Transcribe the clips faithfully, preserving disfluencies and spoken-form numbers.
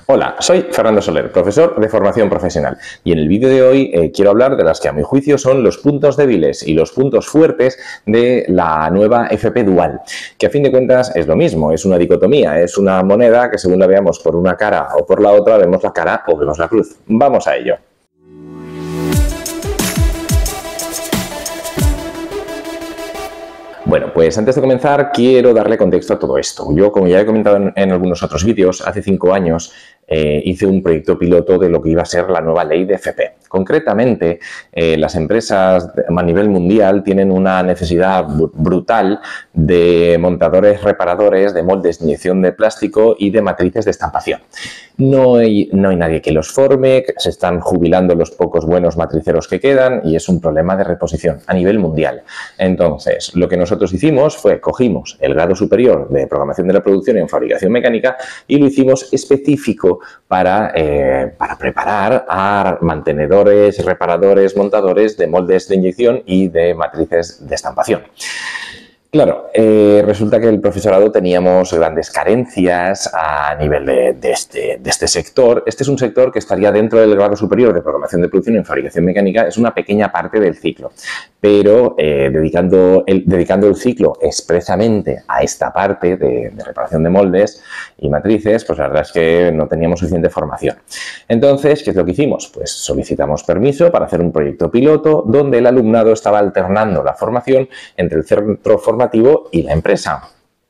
Hola, soy Fernando Soler, profesor de formación profesional, y en el vídeo de hoy eh, quiero hablar de las que a mi juicio son los puntos débiles y los puntos fuertes de la nueva F P dual, que a fin de cuentas es lo mismo, es una dicotomía, es una moneda que según la veamos por una cara o por la otra vemos la cara o vemos la cruz. Vamos a ello. Bueno, pues antes de comenzar quiero darle contexto a todo esto. Yo, como ya he comentado en, en algunos otros vídeos, hace cinco años eh, hice un proyecto piloto de lo que iba a ser la nueva ley de F P. Concretamente, eh, las empresas a nivel mundial tienen una necesidad brutal de montadores reparadores de moldes de inyección de plástico y de matrices de estampación. No hay, no hay nadie que los forme, se están jubilando los pocos buenos matriceros que quedan y es un problema de reposición a nivel mundial. Entonces, lo que nosotros hicimos fue, cogimos el grado superior de programación de la producción en fabricación mecánica y lo hicimos específico para, eh, para preparar a mantenedores, reparadores, montadores de moldes de inyección y de matrices de estampación. Claro, eh, resulta que el profesorado teníamos grandes carencias a nivel de, de, este, de este sector. Este es un sector que estaría dentro del grado superior de programación de producción en fabricación mecánica. Es una pequeña parte del ciclo, pero eh, dedicando, el, dedicando el ciclo expresamente a esta parte de, de reparación de moldes y matrices, pues la verdad es que no teníamos suficiente formación. Entonces, ¿qué es lo que hicimos? Pues solicitamos permiso para hacer un proyecto piloto donde el alumnado estaba alternando la formación entre el centro formativo y la empresa.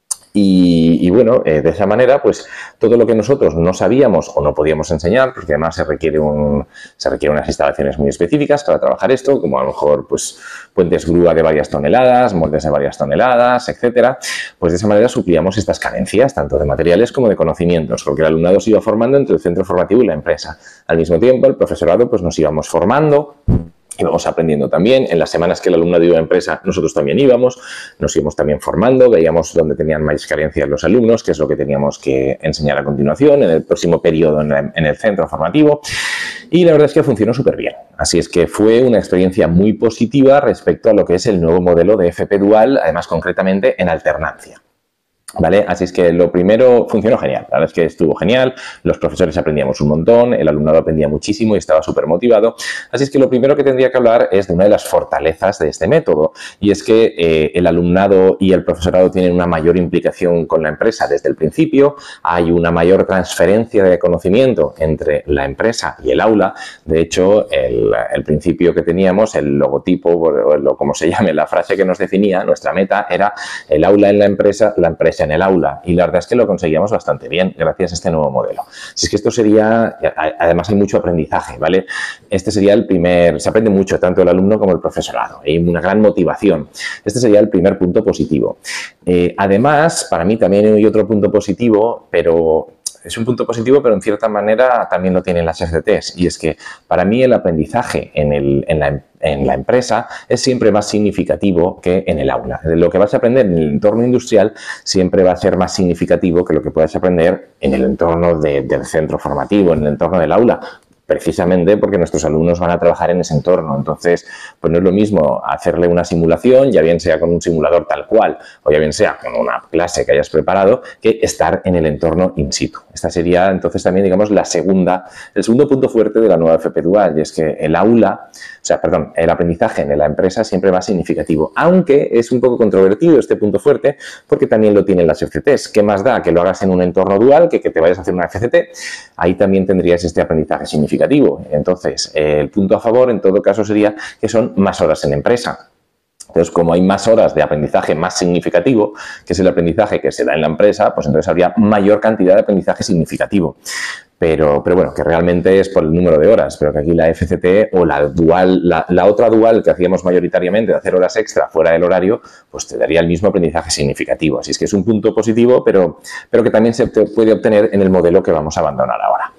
Y, y bueno, eh, de esa manera, pues todo lo que nosotros no sabíamos o no podíamos enseñar, porque además se requiere, un, se requiere unas instalaciones muy específicas para trabajar esto, como a lo mejor pues puentes grúa de varias toneladas, moldes de varias toneladas, etcétera, pues de esa manera suplíamos estas carencias, tanto de materiales como de conocimientos, porque el alumnado se iba formando entre el centro formativo y la empresa. Al mismo tiempo, el profesorado pues nos íbamos formando, íbamos aprendiendo también. En las semanas que el alumnado iba a empresa, nosotros también íbamos, nos íbamos también formando, veíamos dónde tenían más carencias los alumnos, qué es lo que teníamos que enseñar a continuación en el próximo periodo en, la, en el centro formativo. Y la verdad es que funcionó súper bien. Así es que fue una experiencia muy positiva respecto a lo que es el nuevo modelo de F P dual, además concretamente en alternancia. ¿Vale? Así es que lo primero funcionó genial, la verdad es que estuvo genial, los profesores aprendíamos un montón, el alumnado aprendía muchísimo y estaba súper motivado. Así es que lo primero que tendría que hablar es de una de las fortalezas de este método y es que eh, el alumnado y el profesorado tienen una mayor implicación con la empresa desde el principio, hay una mayor transferencia de conocimiento entre la empresa y el aula. De hecho, el, el principio que teníamos, el logotipo, o como se llame, la frase que nos definía, nuestra meta era el aula en la empresa, la empresa en el aula, y la verdad es que lo conseguíamos bastante bien gracias a este nuevo modelo. Si es que esto sería, además hay mucho aprendizaje, ¿vale? Este sería el primer, se aprende mucho tanto el alumno como el profesorado, hay una gran motivación. Este sería el primer punto positivo. Eh, además, para mí también hay otro punto positivo, pero es un punto positivo, pero en cierta manera también lo tienen las F C Ts, y es que para mí el aprendizaje en, el, en, la, en la empresa es siempre más significativo que en el aula. Lo que vas a aprender en el entorno industrial siempre va a ser más significativo que lo que puedas aprender en el entorno de, del centro formativo, en el entorno del aula, precisamente porque nuestros alumnos van a trabajar en ese entorno. Entonces, pues no es lo mismo hacerle una simulación, ya bien sea con un simulador tal cual o ya bien sea con una clase que hayas preparado, que estar en el entorno in situ. Esta sería entonces también, digamos, la segunda, el segundo punto fuerte de la nueva F P dual, y es que el aula, o sea, perdón, el aprendizaje en la empresa siempre va significativo, aunque es un poco controvertido este punto fuerte porque también lo tienen las F C Ts. ¿Qué más da que lo hagas en un entorno dual que que te vayas a hacer una F C T? Ahí también tendrías este aprendizaje significativo. Entonces, eh, el punto a favor en todo caso sería que son más horas en empresa. Entonces, como hay más horas de aprendizaje más significativo, que es el aprendizaje que se da en la empresa, pues entonces habría mayor cantidad de aprendizaje significativo. Pero, pero bueno, que realmente es por el número de horas, pero que aquí la F C T o la dual, la, la otra dual que hacíamos mayoritariamente de hacer horas extra fuera del horario, pues te daría el mismo aprendizaje significativo. Así es que es un punto positivo, pero, pero que también se puede obtener en el modelo que vamos a abandonar ahora.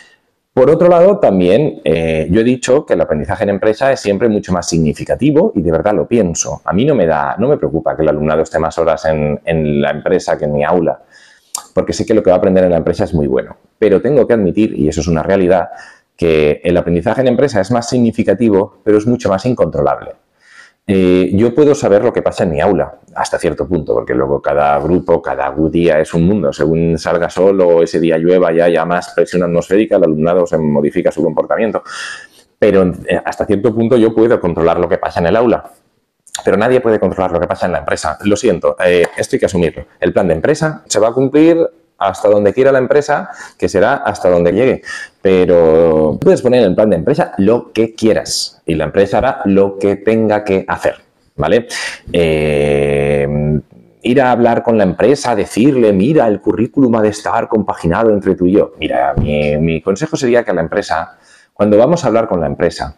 Por otro lado, también eh, yo he dicho que el aprendizaje en empresa es siempre mucho más significativo y de verdad lo pienso. A mí no me da, no me preocupa que el alumnado esté más horas en, en la empresa que en mi aula, porque sé que lo que va a aprender en la empresa es muy bueno. Pero tengo que admitir, y eso es una realidad, que el aprendizaje en empresa es más significativo, pero es mucho más incontrolable. Eh, yo puedo saber lo que pasa en mi aula, hasta cierto punto, porque luego cada grupo, cada día es un mundo. Según salga sol o ese día llueva, ya haya más presión atmosférica, el alumnado se modifica su comportamiento. Pero eh, hasta cierto punto yo puedo controlar lo que pasa en el aula. Pero nadie puede controlar lo que pasa en la empresa. Lo siento, eh, esto hay que asumirlo. El plan de empresa se va a cumplir hasta donde quiera la empresa, que será hasta donde llegue. Pero puedes poner en el plan de empresa lo que quieras y la empresa hará lo que tenga que hacer, ¿vale? Eh, ir a hablar con la empresa, decirle, mira, el currículum ha de estar compaginado entre tú y yo. Mira, mi, mi consejo sería que a la empresa, cuando vamos a hablar con la empresa,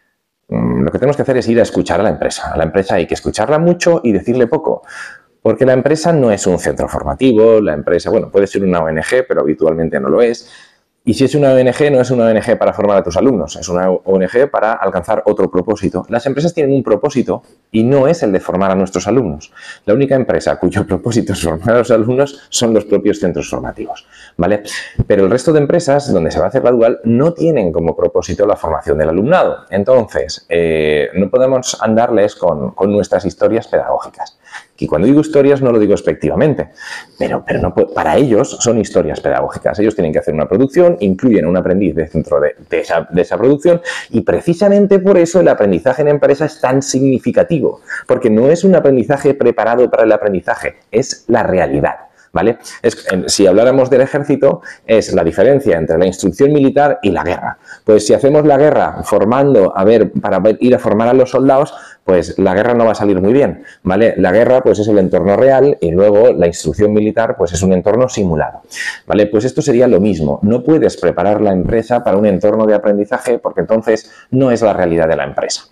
lo que tenemos que hacer es ir a escuchar a la empresa. A la empresa hay que escucharla mucho y decirle poco. Porque la empresa no es un centro formativo, la empresa, bueno, puede ser una O N G, pero habitualmente no lo es. Y si es una O N G, no es una O N G para formar a tus alumnos, es una O N G para alcanzar otro propósito. Las empresas tienen un propósito y no es el de formar a nuestros alumnos. La única empresa cuyo propósito es formar a los alumnos son los propios centros formativos, ¿vale? Pero el resto de empresas, donde se va a hacer la dual, no tienen como propósito la formación del alumnado. Entonces, eh, no podemos andarles con, con nuestras historias pedagógicas. Y cuando digo historias no lo digo expectivamente, pero, pero no, para ellos son historias pedagógicas. Ellos tienen que hacer una producción, incluyen a un aprendiz dentro de, de, esa, de esa producción y precisamente por eso el aprendizaje en empresa es tan significativo, porque no es un aprendizaje preparado para el aprendizaje, es la realidad. ¿Vale? Es, si habláramos del ejército, es la diferencia entre la instrucción militar y la guerra. Pues si hacemos la guerra formando, a ver, para ir a formar a los soldados, pues la guerra no va a salir muy bien, ¿vale? La guerra, pues es el entorno real y luego la instrucción militar, pues es un entorno simulado, ¿vale? Pues esto sería lo mismo. No puedes preparar la empresa para un entorno de aprendizaje porque entonces no es la realidad de la empresa.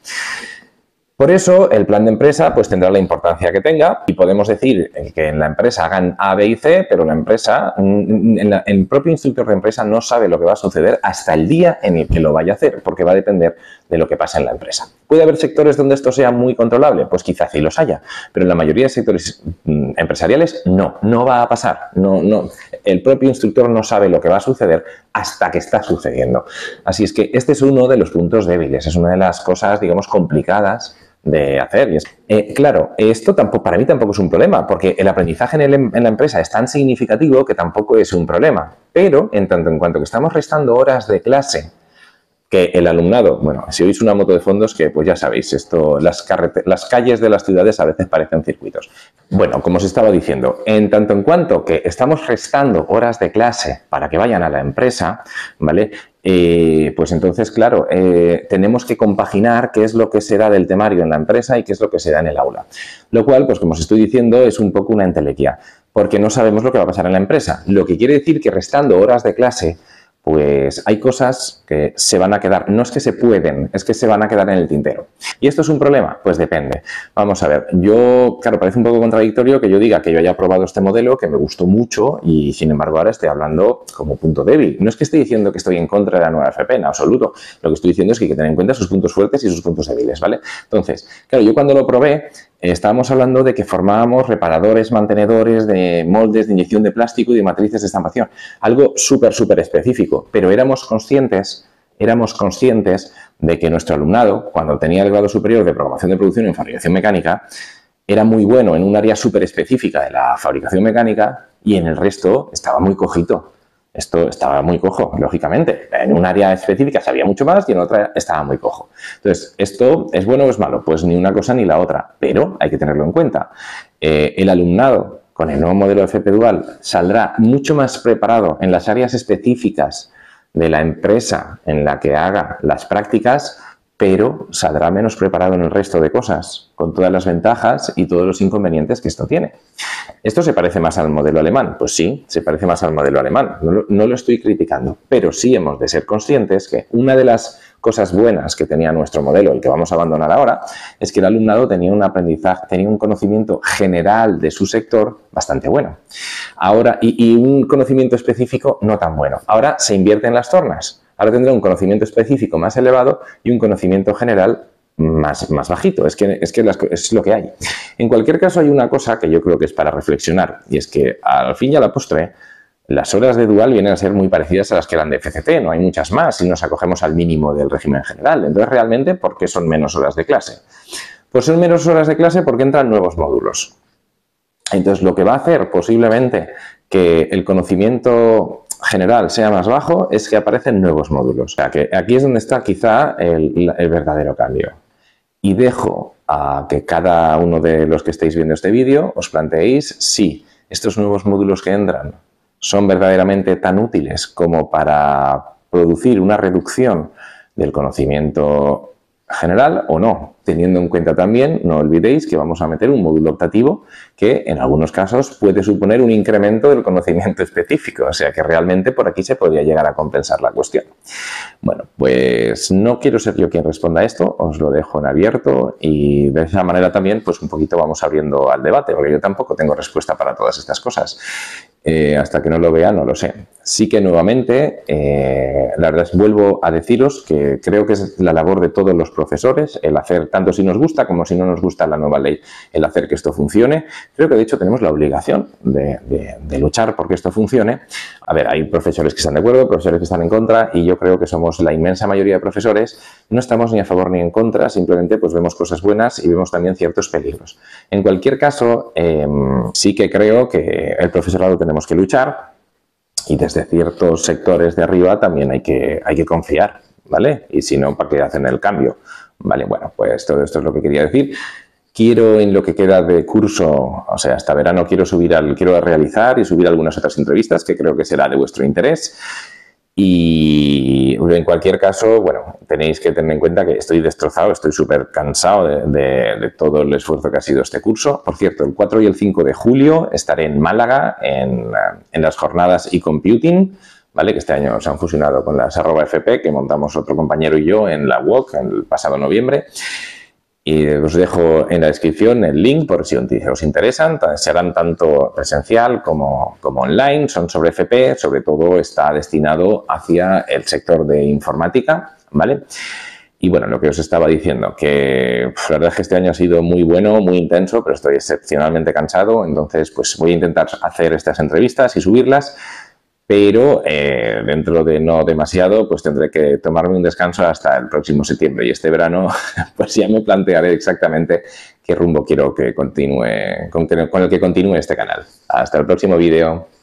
Por eso, el plan de empresa pues tendrá la importancia que tenga y podemos decir que en la empresa hagan A, B y C, pero la empresa, en la, el propio instructor de empresa no sabe lo que va a suceder hasta el día en el que lo vaya a hacer, porque va a depender de lo que pasa en la empresa. ¿Puede haber sectores donde esto sea muy controlable? Pues quizás sí los haya, pero en la mayoría de sectores empresariales no, no va a pasar. No, no. El propio instructor no sabe lo que va a suceder hasta que está sucediendo. Así es que este es uno de los puntos débiles, es una de las cosas, digamos, complicadas de hacer. Y es, eh, claro, esto tampoco, para mí tampoco es un problema, porque el aprendizaje en, el, en la empresa es tan significativo que tampoco es un problema. Pero, en tanto en cuanto que estamos restando horas de clase, que el alumnado, bueno, si oís una moto de fondos, que pues ya sabéis, esto, las, las calles de las ciudades a veces parecen circuitos. Bueno, como os estaba diciendo, en tanto en cuanto que estamos restando horas de clase para que vayan a la empresa, ¿vale? Eh, pues entonces, claro, eh, tenemos que compaginar qué es lo que se da del temario en la empresa y qué es lo que se da en el aula. Lo cual, pues como os estoy diciendo, es un poco una entelequia, porque no sabemos lo que va a pasar en la empresa. Lo que quiere decir que restando horas de clase, pues hay cosas que se van a quedar, no es que se pueden, es que se van a quedar en el tintero. ¿Y esto es un problema? Pues depende. Vamos a ver, yo, claro, parece un poco contradictorio que yo diga que yo haya probado este modelo, que me gustó mucho y sin embargo ahora estoy hablando como punto débil. No es que esté diciendo que estoy en contra de la nueva F P, en absoluto. Lo que estoy diciendo es que hay que tener en cuenta sus puntos fuertes y sus puntos débiles, ¿vale? Entonces, claro, yo cuando lo probé, estábamos hablando de que formábamos reparadores, mantenedores de moldes de inyección de plástico y de matrices de estampación. Algo súper, súper específico, pero éramos conscientes, éramos conscientes de que nuestro alumnado, cuando tenía el grado superior de programación de producción en fabricación mecánica, era muy bueno en un área súper específica de la fabricación mecánica y en el resto estaba muy cojito. Esto estaba muy cojo, lógicamente. En un área específica sabía mucho más y en otra estaba muy cojo. Entonces, ¿esto es bueno o es malo? Pues ni una cosa ni la otra, pero hay que tenerlo en cuenta. Eh, el alumnado con el nuevo modelo de F P Dual saldrá mucho más preparado en las áreas específicas de la empresa en la que haga las prácticas, pero saldrá menos preparado en el resto de cosas, con todas las ventajas y todos los inconvenientes que esto tiene. ¿Esto se parece más al modelo alemán? Pues sí, se parece más al modelo alemán. No lo, no lo estoy criticando, pero sí hemos de ser conscientes que una de las cosas buenas que tenía nuestro modelo, el que vamos a abandonar ahora, es que el alumnado tenía un aprendizaje, tenía un conocimiento general de su sector bastante bueno. Ahora, y, y un conocimiento específico no tan bueno. Ahora se invierten las tornas. Ahora tendrá un conocimiento específico más elevado y un conocimiento general más, más bajito. Es que, es que las, es lo que hay. En cualquier caso, hay una cosa que yo creo que es para reflexionar, y es que al fin y a la postre, las horas de dual vienen a ser muy parecidas a las que eran de F C T, no hay muchas más si nos acogemos al mínimo del régimen general. Entonces, realmente, ¿por qué son menos horas de clase? Pues son menos horas de clase porque entran nuevos módulos. Entonces, lo que va a hacer posiblemente que el conocimiento general sea más bajo es que aparecen nuevos módulos. O sea, que aquí es donde está quizá el, el verdadero cambio. Y dejo a que cada uno de los que estéis viendo este vídeo os planteéis si estos nuevos módulos que entran son verdaderamente tan útiles como para producir una reducción del conocimiento general o no, teniendo en cuenta también, no olvidéis que vamos a meter un módulo optativo que en algunos casos puede suponer un incremento del conocimiento específico, o sea que realmente por aquí se podría llegar a compensar la cuestión. Bueno, pues no quiero ser yo quien responda a esto, os lo dejo en abierto y de esa manera también pues un poquito vamos abriendo al debate, porque yo tampoco tengo respuesta para todas estas cosas. Eh, hasta que no lo vea no lo sé. Sí que nuevamente, eh, la verdad es que vuelvo a deciros que creo que es la labor de todos los profesores el hacer, tanto si nos gusta como si no nos gusta la nueva ley, el hacer que esto funcione. Creo que de hecho tenemos la obligación de, de, de luchar porque esto funcione. A ver, hay profesores que están de acuerdo, profesores que están en contra y yo creo que somos la inmensa mayoría de profesores, no estamos ni a favor ni en contra, simplemente pues vemos cosas buenas y vemos también ciertos peligros. En cualquier caso, eh, sí que creo que el profesorado tenemos que luchar y desde ciertos sectores de arriba también hay que, hay que confiar, ¿vale? Y si no, ¿para qué hacen el cambio? Vale, bueno, pues todo esto es lo que quería decir. Quiero en lo que queda de curso, o sea, hasta verano quiero subir al, quiero realizar y subir algunas otras entrevistas que creo que será de vuestro interés. Y en cualquier caso, bueno, tenéis que tener en cuenta que estoy destrozado, estoy súper cansado de, de, de todo el esfuerzo que ha sido este curso. Por cierto, el cuatro y el cinco de julio estaré en Málaga en, en las jornadas e-computing, ¿vale? Que este año se han fusionado con las arroba F P que montamos otro compañero y yo en la U O C el pasado noviembre. Y os dejo en la descripción el link por si os interesan. Serán tanto presencial como, como online. Son sobre F P. Sobre todo está destinado hacia el sector de informática, ¿vale? Y bueno, lo que os estaba diciendo, que la verdad es que este año ha sido muy bueno, muy intenso, pero estoy excepcionalmente cansado. Entonces, pues voy a intentar hacer estas entrevistas y subirlas. Pero eh, dentro de no demasiado, pues tendré que tomarme un descanso hasta el próximo septiembre. Y este verano, pues ya me plantearé exactamente qué rumbo quiero que continúe, con, con el que continúe este canal. Hasta el próximo vídeo.